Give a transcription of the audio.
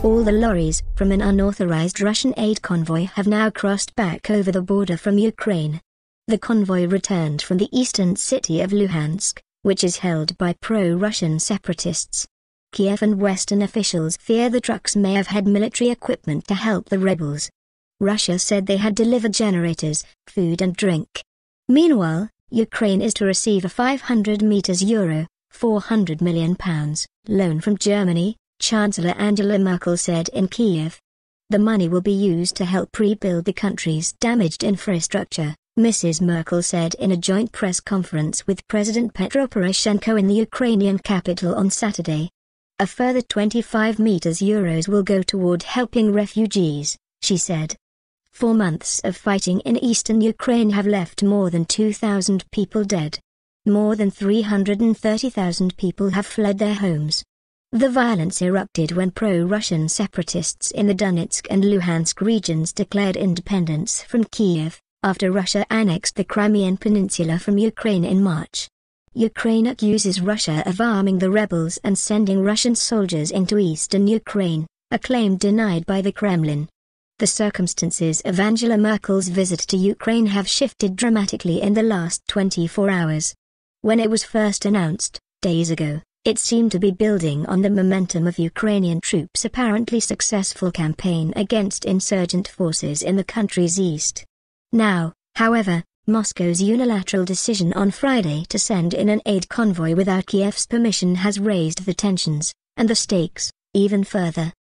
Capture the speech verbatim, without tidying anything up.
All the lorries from an unauthorized Russian aid convoy have now crossed back over the border from Ukraine. The convoy returned from the eastern city of Luhansk, which is held by pro-Russian separatists. Kiev and Western officials fear the trucks may have had military equipment to help the rebels. Russia said they had delivered generators, food and drink. Meanwhile, Ukraine is to receive a five hundred meters euro, four hundred million pounds, loan from Germany, Chancellor Angela Merkel said in Kiev. The money will be used to help rebuild the country's damaged infrastructure, Missus Merkel said in a joint press conference with President Petro Poroshenko in the Ukrainian capital on Saturday. A further twenty-five meters euros will go toward helping refugees, she said. Four months of fighting in eastern Ukraine have left more than two thousand people dead. More than three hundred thirty thousand people have fled their homes. The violence erupted when pro-Russian separatists in the Donetsk and Luhansk regions declared independence from Kiev, after Russia annexed the Crimean Peninsula from Ukraine in March. Ukraine accuses Russia of arming the rebels and sending Russian soldiers into eastern Ukraine, a claim denied by the Kremlin. The circumstances of Angela Merkel's visit to Ukraine have shifted dramatically in the last twenty-four hours. When it was first announced, days ago, it seemed to be building on the momentum of Ukrainian troops' apparently successful campaign against insurgent forces in the country's east. Now, however, Moscow's unilateral decision on Friday to send in an aid convoy without Kiev's permission has raised the tensions, and the stakes, even further.